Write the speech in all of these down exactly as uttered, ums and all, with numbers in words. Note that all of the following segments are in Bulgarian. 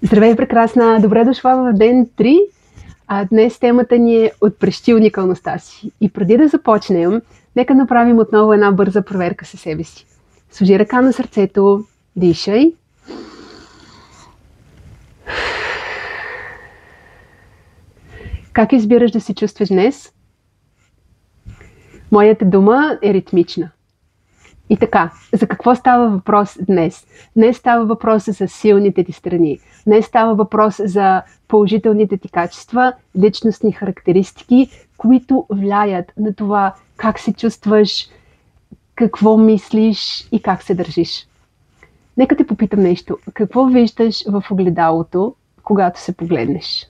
Здравей, прекрасна! Добре дошла в ден три. А днес темата ни е отпрещи уникалността си. И преди да започнем, нека направим отново една бърза проверка със себе си. Сложи ръка на сърцето, дишай. Как избираш да се чувстваш днес? Моята дума е ритмична. И така, за какво става въпрос днес? Днес става въпрос за силните ти страни. Днес става въпрос за положителните ти качества, личностни характеристики, които влияят на това как се чувстваш, какво мислиш и как се държиш. Нека те попитам нещо. Какво виждаш в огледалото, когато се погледнеш?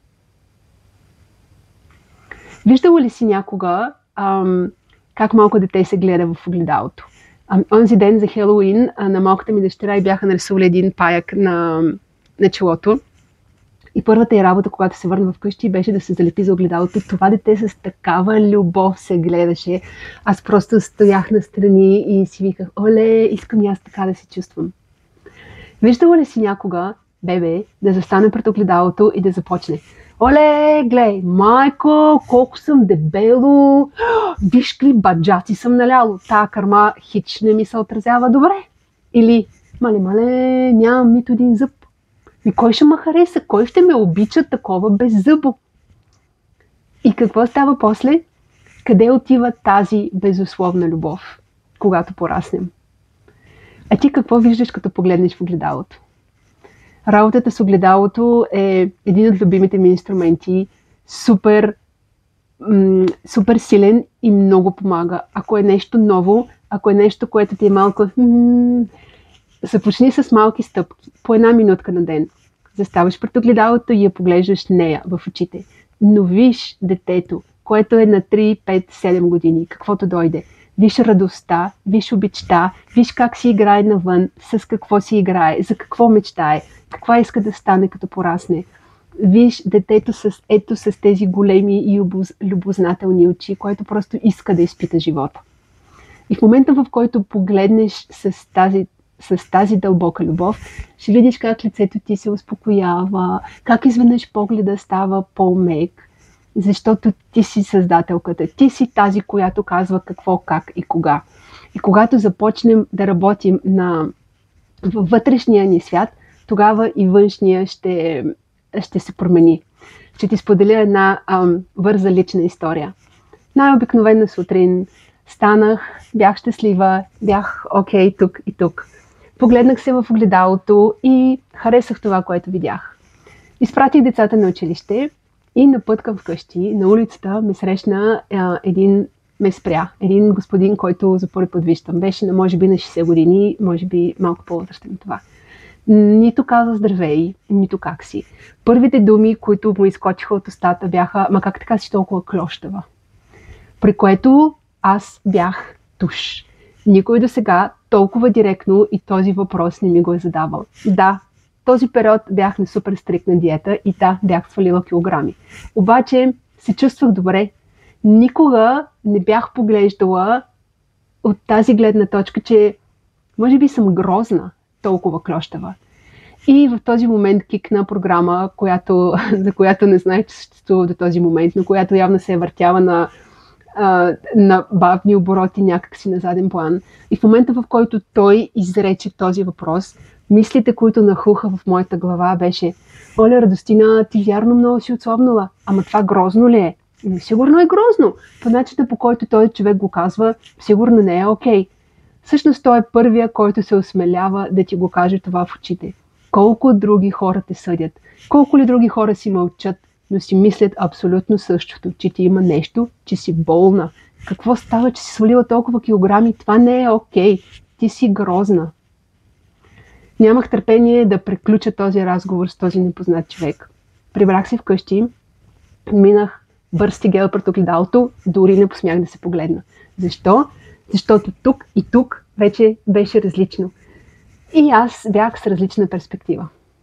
Виждала ли си някога ам, как малко дете се гледа в огледалото? Онзи ден за Хелоуин на малката ми дъщеря и бяха нарисували един паяк на, на челото. И първата ѝ работа, когато се върна вкъщи, беше да се залепи за огледалото. Това дете с такава любов се гледаше. Аз просто стоях настрани и си виках: оле, искам и аз така да се чувствам. Виждала ли си някога бебе да застане пред огледалото и да започне: оле, глей, майко, колко съм дебело, виж какви баджаци съм наляло, тая кърма хич не ми се отразява добре. Или, мале, мале, нямам нито един зъб. И кой ще ме хареса, кой ще ме обича такова без зъбо? И какво става после? Къде отива тази безусловна любов, когато пораснем? А ти какво виждаш, като погледнеш в огледалото? Работата с огледалото е един от любимите ми инструменти, супер, м- супер силен и много помага. Ако е нещо ново, ако е нещо, което ти е малко... М- започни с малки стъпки, по една минутка на ден. Заставаш пред огледалото и я поглеждаш нея в очите. Но виж детето, което е на три, пет, седем години, каквото дойде. Виж радостта, виж обичта, виж как си играе навън, с какво си играе, за какво мечтае, каква иска да стане като порасне. Виж детето с, ето с тези големи и любознателни очи, което просто иска да изпита живота. И в момента, в който погледнеш с тази, с тази дълбока любов, ще видиш как лицето ти се успокоява, как изведнъж погледа става по-мек, защото ти си създателката, ти си тази, която казва какво, как и кога. И когато започнем да работим на във вътрешния ни свят, тогава и външния ще, ще се промени. Ще ти споделя една ам, върза лична история. Най-обикновена сутрин станах, бях щастлива, бях окей тук и тук. Погледнах се в огледалото и харесах това, което видях. Изпратих децата на училище и на път към вкъщи, на улицата, ме срещна а, един, ме спря, един господин, който за първи път виждам. Беше на може би на шейсет години, може би малко по-възрастен от това. Нито каза здравей, нито как си. Първите думи, които му изкочиха от устата, бяха: ма как така си толкова клощава? При което аз бях туш. Никой до сега толкова директно и този въпрос не ми го е задавал. Да, този период бях на супер стриктна диета и да, бях свалила килограми. Обаче се чувствах добре. Никога не бях поглеждала от тази гледна точка, че може би съм грозна, толкова клощава. И в този момент кикна програма, която, за която не знаех, че съществува до този момент, но която явно се е въртяла на, а, на бавни обороти някакси на заден план. И в момента, в който той изрече този въпрос, мислите, които нахуха в моята глава, беше: оля, Радостина, ти вярно много си отслабнала. Ама това грозно ли е? И сигурно е грозно. По начина, по който този човек го казва, сигурно не е окей. Всъщност той е първия, който се осмелява да ти го каже това в очите. Колко други хора те съдят, колко ли други хора си мълчат, но си мислят абсолютно същото, че ти има нещо, че си болна. Какво става, че си свалила толкова килограми? Това не е окей. Ти си грозна. Нямах търпение да преключа този разговор с този непознат човек. Прибрах се вкъщи, минах бърз тигел пред огледалото, дори не посмях да се погледна. Защо? Защото тук и тук вече беше различно. И аз бях с различна перспектива.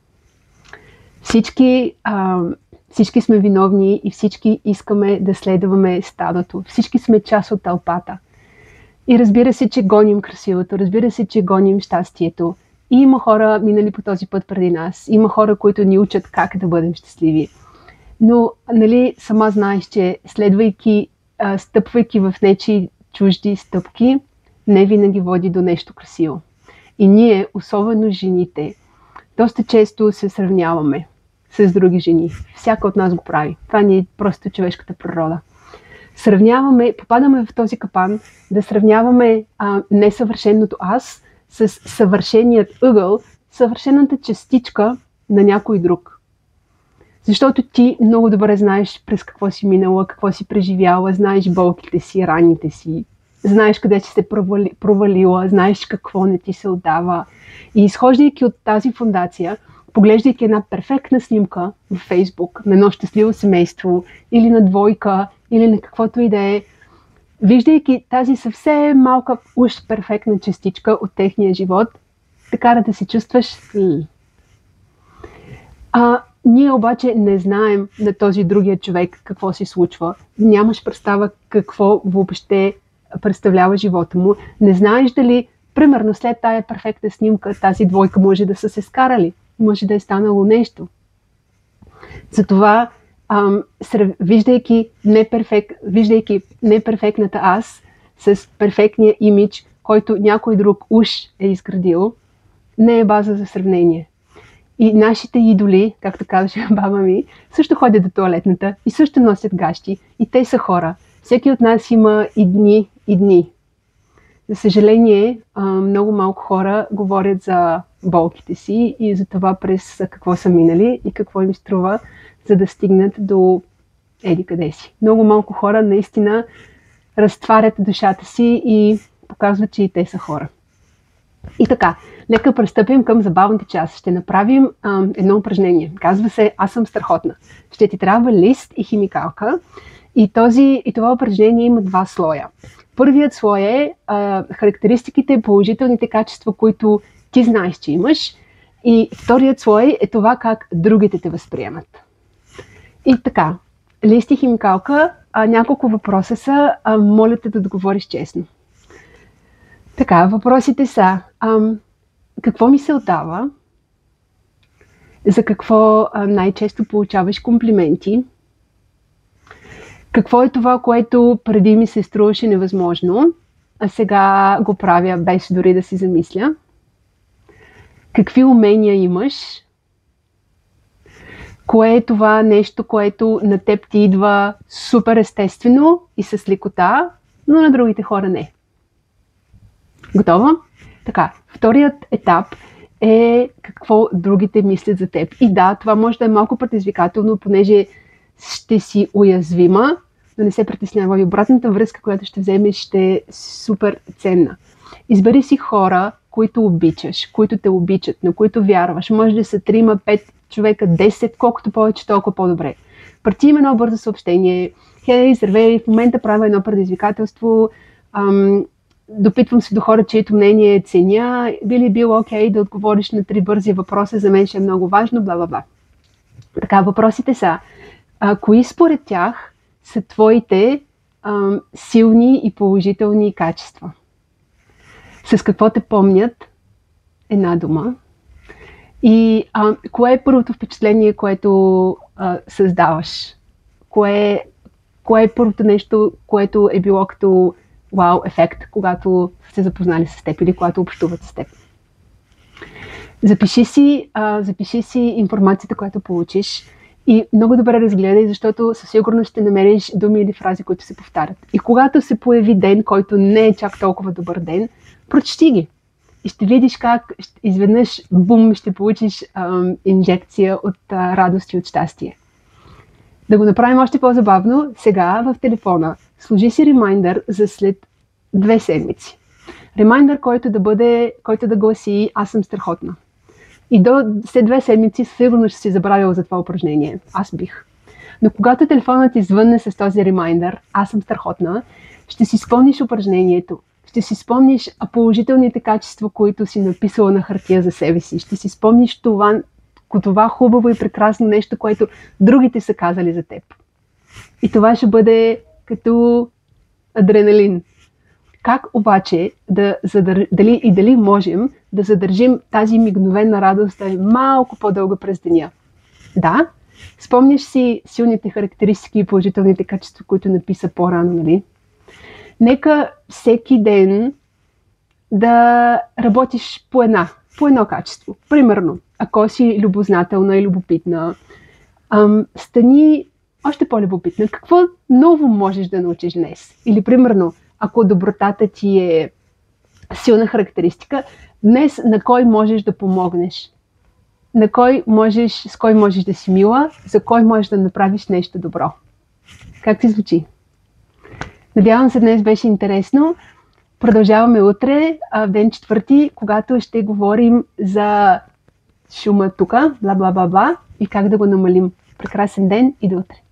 Всички, а, всички сме виновни и всички искаме да следваме стадото. Всички сме част от тълпата. И разбира се, че гоним красивото, разбира се, че гоним щастието. И има хора минали по този път преди нас. Има хора, които ни учат как да бъдем щастливи. Но, нали, сама знаеш, че следвайки, а, стъпвайки в нечи чужди стъпки, не винаги води до нещо красиво. И ние, особено жените, доста често се сравняваме с други жени. Всяка от нас го прави. Това ни е просто човешката природа. Сравняваме, попадаме в този капан да сравняваме а, несъвършеното аз с съвършеният ъгъл, съвършената частичка на някой друг. Защото ти много добре знаеш през какво си минала, какво си преживяла, знаеш болките си, раните си, знаеш къде си се провали, провалила, знаеш какво не ти се отдава. И изхождайки от тази фондация, поглеждайки една перфектна снимка в Фейсбук на едно щастливо семейство или на двойка, или на каквото и да е, виждайки тази съвсем малка, уж перфектна частичка от техния живот, така да се чувстваш. А ние обаче не знаем на този другия човек какво се случва. Нямаш представа какво въобще представлява живота му. Не знаеш дали, примерно след тая перфектна снимка, тази двойка може да са се скарали. Може да е станало нещо. Затова, ам, виждайки, неперфек, виждайки неперфектната аз с перфектния имидж, който някой друг уж е изградил, не е база за сравнение. И нашите идоли, както казваше баба ми, също ходят до тоалетната и също носят гащи. И те са хора. Всеки от нас има и дни, и дни. За съжаление, много малко хора говорят за болките си и за това през какво са минали и какво им струва, за да стигнат до еди къде си. Много малко хора наистина разтварят душата си и показват, че и те са хора. И така, нека пристъпим към забавната част. Ще направим а, едно упражнение. Казва се "Аз съм страхотна". Ще ти трябва лист и химикалка. И, този, и това упражнение има два слоя. Първият слой е а, характеристиките, положителните качества, които ти знаеш, че имаш. И вторият слой е това как другите те възприемат. И така, лист и химикалка, а, няколко въпроса са, а, моля те да отговориш честно. Така, въпросите са: ам, какво ми се отдава? За какво а, най-често получаваш комплименти? Какво е това, което преди ми се струваше невъзможно, а сега го правя без дори да си замисля? Какви умения имаш? Кое е това нещо, което на теб ти идва супер естествено и с лекота, но на другите хора не? Готова? Така, вторият етап е какво другите мислят за теб. И да, това може да е малко предизвикателно, понеже ще си уязвима, но не се притеснява. И обратната връзка, която ще вземеш, ще е супер ценна. Избери си хора, които обичаш, които те обичат, на които вярваш. Може да са трима, пет човека, десет, колкото повече, толкова по-добре. Прати им едно бързо съобщение. Хей, здравей, в момента правя едно предизвикателство. Ам, допитвам се до хора, чието мнение ценя. Би ли било окей да отговориш на три бързи въпроса? За мен ще е много важно, бла-бла-бла. Така, въпросите са: а, кои според тях са твоите ам, силни и положителни качества? С какво те помнят? Една дума. И а, кое е първото впечатление, което а, създаваш? Кое, кое е първото нещо, което е било като вау ефект, когато се запознали с теб или когато общуват с теб? Запиши си, а, запиши си информацията, която получиш, и много добре разгледай, защото със сигурност ще намериш думи или фрази, които се повтарят. И когато се появи ден, който не е чак толкова добър ден, прочети ги. И ще видиш как изведнъж, бум, ще получиш ам, инжекция от а, радост и от щастие. Да го направим още по-забавно, сега в телефона сложи си ремайндър за след две седмици. Ремайндър, който да бъде, който да гласи "Аз съм страхотна". И до след две седмици сигурно ще си забравил за това упражнение. Аз бих. Но когато телефонът ти звънне с този ремайндър "Аз съм страхотна", ще си спомниш упражнението. Ще си спомниш положителните качества, които си написала на хартия за себе си. Ще си спомниш това, това хубаво и прекрасно нещо, което другите са казали за теб. И това ще бъде като адреналин. Как обаче да задър... дали и дали можем да задържим тази мигновена радост да е малко по-дълга през деня? Да, спомняш си силните характеристики и положителните качества, които написа по-рано, нали? Нека всеки ден да работиш по една, по едно качество. Примерно, ако си любознателна и любопитна, ам, стани още по-любопитна. Какво ново можеш да научиш днес? Или, примерно, ако добротата ти е силна характеристика, днес на кой можеш да помогнеш? На кой можеш, с кой можеш да си мила? За кой можеш да направиш нещо добро? Как ти звучи? Надявам се, днес беше интересно. Продължаваме утре, в ден четвърти, когато ще говорим за шума тука, бла-бла-бла-бла, и как да го намалим. Прекрасен ден и до утре!